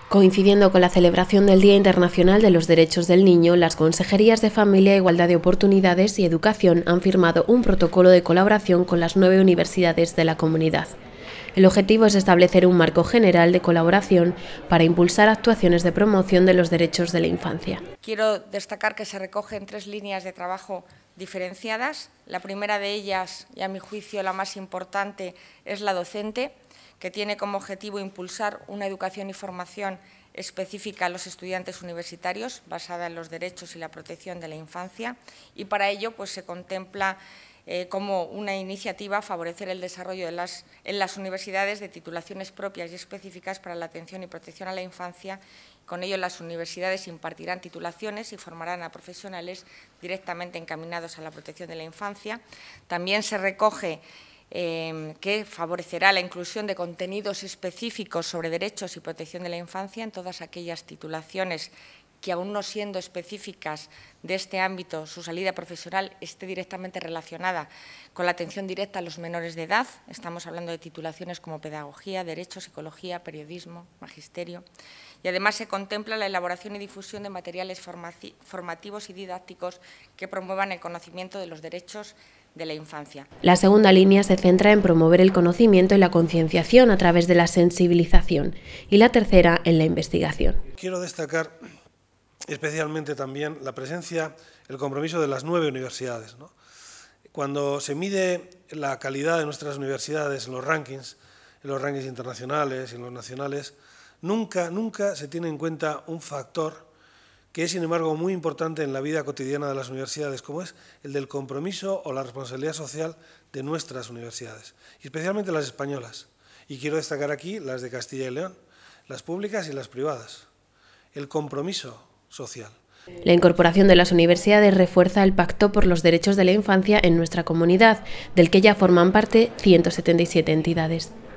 Coincidiendo con la celebración del Día Internacional de los Derechos del Niño, las Consejerías de Familia, Igualdad de Oportunidades y Educación han firmado un protocolo de colaboración con las 9 universidades de la comunidad. El objetivo es establecer un marco general de colaboración para impulsar actuaciones de promoción de los derechos de la infancia. Quiero destacar que se recogen 3 líneas de trabajo diferenciadas. La primera de ellas, y a mi juicio la más importante, es la docente, que tiene como objetivo impulsar una educación y formación específica a los estudiantes universitarios, basada en los derechos y la protección de la infancia, y para ello se contempla como una iniciativa favorecer el desarrollo en las universidades de titulaciones propias y específicas para la atención y protección a la infancia. Con ello, las universidades impartirán titulaciones y formarán a profesionales directamente encaminados a la protección de la infancia. También se recoge que favorecerá la inclusión de contenidos específicos sobre derechos y protección de la infancia en todas aquellas titulaciones que, aún no siendo específicas de este ámbito, su salida profesional esté directamente relacionada con la atención directa a los menores de edad. Estamos hablando de titulaciones como pedagogía, derecho, psicología, periodismo, magisterio. Y además se contempla la elaboración y difusión de materiales formativos y didácticos que promuevan el conocimiento de los derechos de la infancia. La segunda línea se centra en promover el conocimiento y la concienciación a través de la sensibilización, y la tercera en la investigación. Quiero destacar especialmente también la presencia, el compromiso de las 9 universidades, ¿no? Cuando se mide la calidad de nuestras universidades en los rankings internacionales y en los nacionales, nunca se tiene en cuenta un factor que es, sin embargo, muy importante en la vida cotidiana de las universidades, como es el del compromiso o la responsabilidad social de nuestras universidades, y especialmente las españolas. Y quiero destacar aquí las de Castilla y León, las públicas y las privadas. El compromiso social. La incorporación de las universidades refuerza el Pacto por los Derechos de la Infancia en nuestra comunidad, del que ya forman parte 177 entidades.